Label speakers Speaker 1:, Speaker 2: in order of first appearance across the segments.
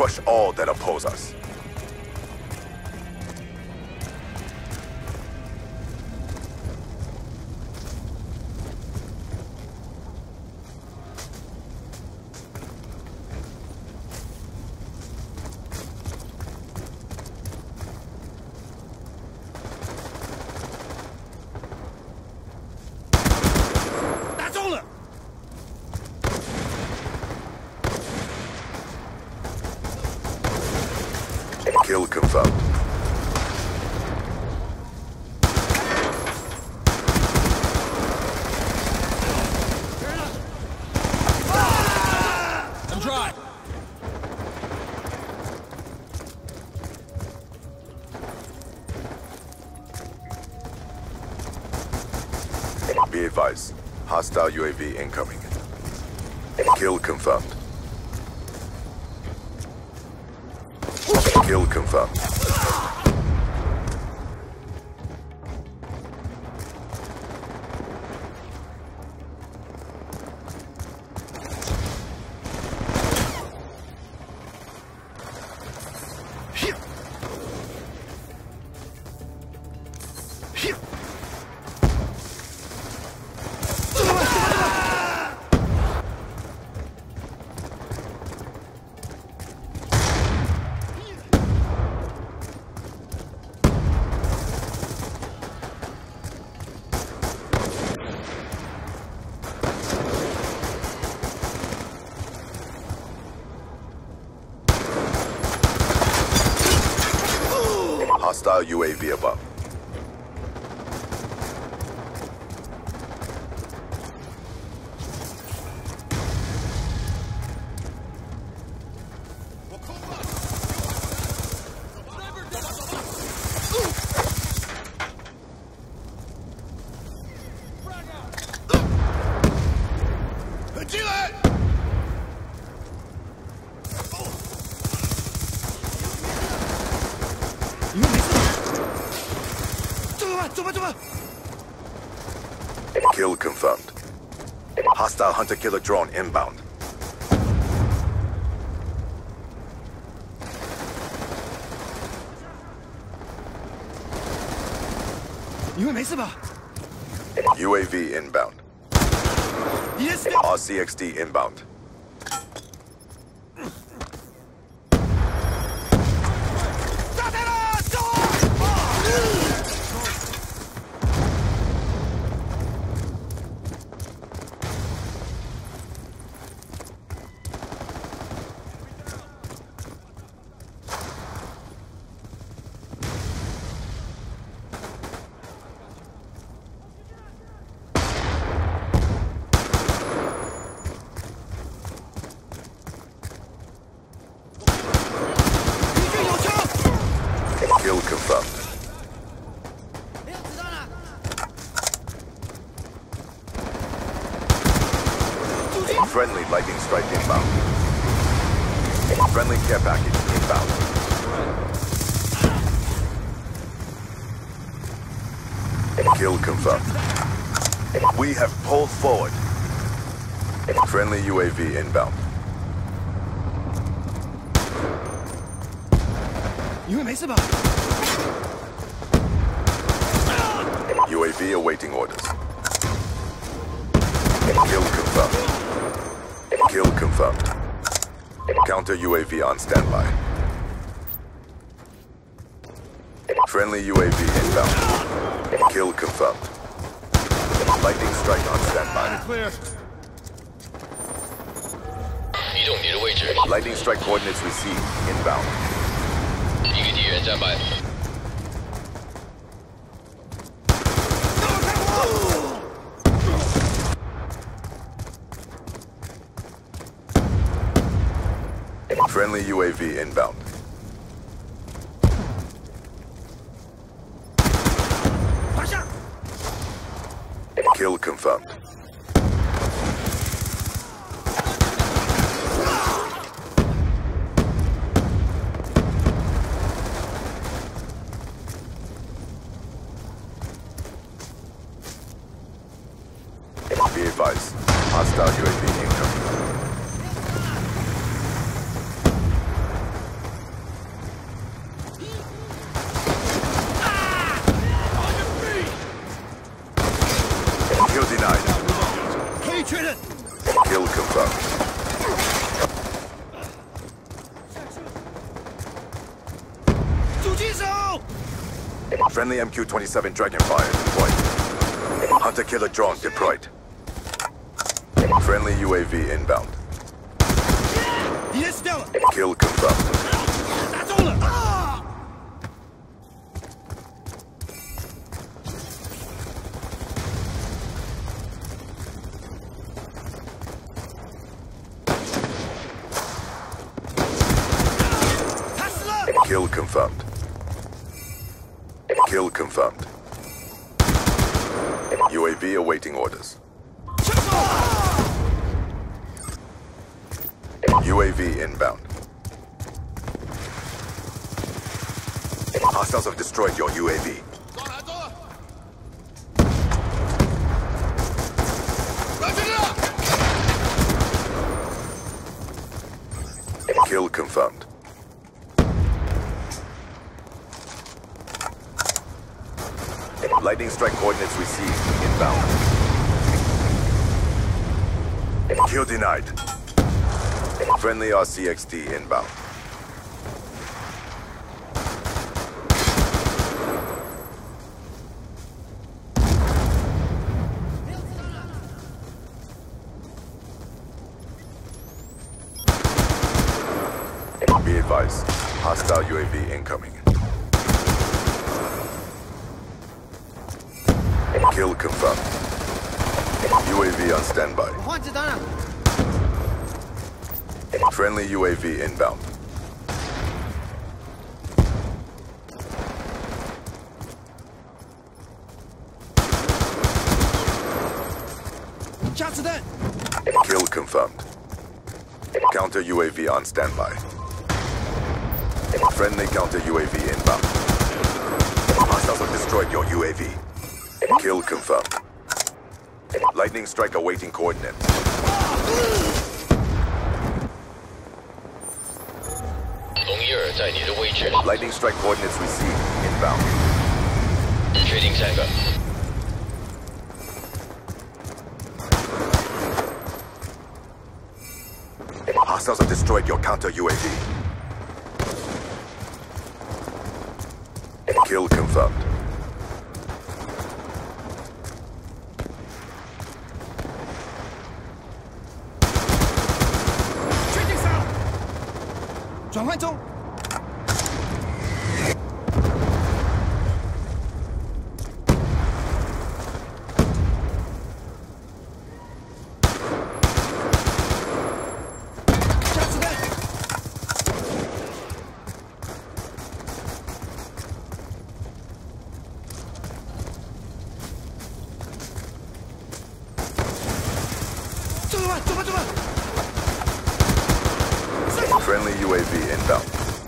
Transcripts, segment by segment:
Speaker 1: crush all that oppose us. Kill confirmed.
Speaker 2: I'm dry.
Speaker 1: Be advised. Hostile UAV incoming. Kill confirmed. Kill confirmed. Hostile UAV above. Kill confirmed. Hostile hunter-killer drone inbound. UAV inbound. RCXD inbound. Kill confirmed. Friendly lightning strike inbound. Friendly care package inbound. Kill confirmed. We have pulled forward. Friendly UAV inbound. UAV awaiting orders. Kill confirmed. Kill confirmed. Counter UAV on standby. Friendly UAV inbound. Kill confirmed. Lightning strike on standby.
Speaker 2: Clear.
Speaker 1: Lightning strike coordinates received. Inbound. Friendly UAV inbound. Kill confirmed. Be advised. Hostile UAV incoming. Kill confirmed. Friendly MQ-27 Dragonfire deployed. Hunter-killer drone deployed. Friendly UAV inbound. Kill confirmed. Kill confirmed. Kill confirmed. UAV awaiting orders. UAV inbound. Hostiles have destroyed your UAV. Kill confirmed. Lightning strike coordinates received. Inbound. Kill denied. Friendly RCXD inbound. Be advised. Hostile UAV incoming. Kill confirmed. UAV on standby. Friendly UAV inbound. Kill confirmed. Counter UAV on standby. Friendly counter UAV inbound. Hostiles have destroyed your UAV. Kill confirmed. Lightning strike awaiting coordinates. Lightning strike coordinates received. Inbound. Hostiles have destroyed your counter UAV. Kill confirmed. Friendly UAV inbound.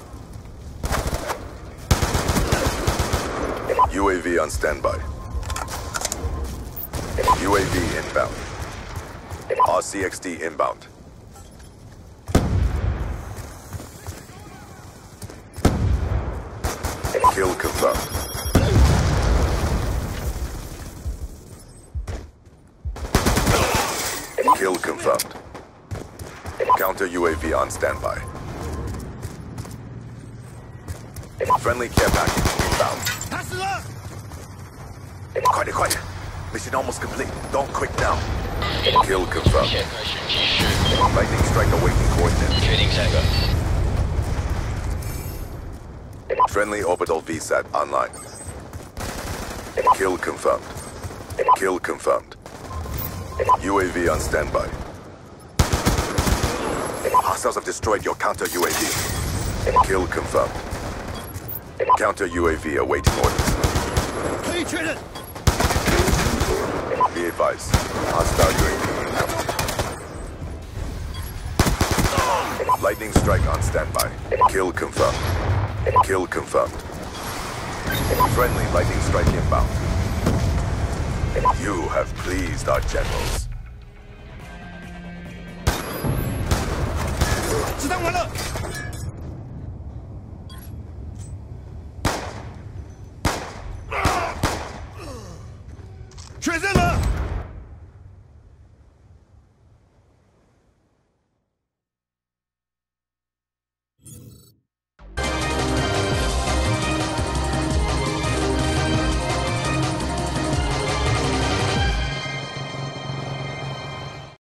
Speaker 1: UAV on standby. UAV inbound. RCXD inbound. Kill confirmed. Kill confirmed. Counter UAV on standby. Friendly care package inbound. Quiet. Mission almost complete. Don't quit now. Kill confirmed. Lightning strike awaiting coordinates. Friendly orbital VSAT online. Kill confirmed. Kill confirmed. UAV on standby. Hostiles have destroyed your counter UAV. Kill confirmed. Counter UAV awaiting orders. Be advised. Hostile UAV incoming. Lightning strike on standby. Kill confirmed. Kill confirmed. Friendly lightning strike inbound. You have pleased our generals.
Speaker 2: 子弹完了，确认了。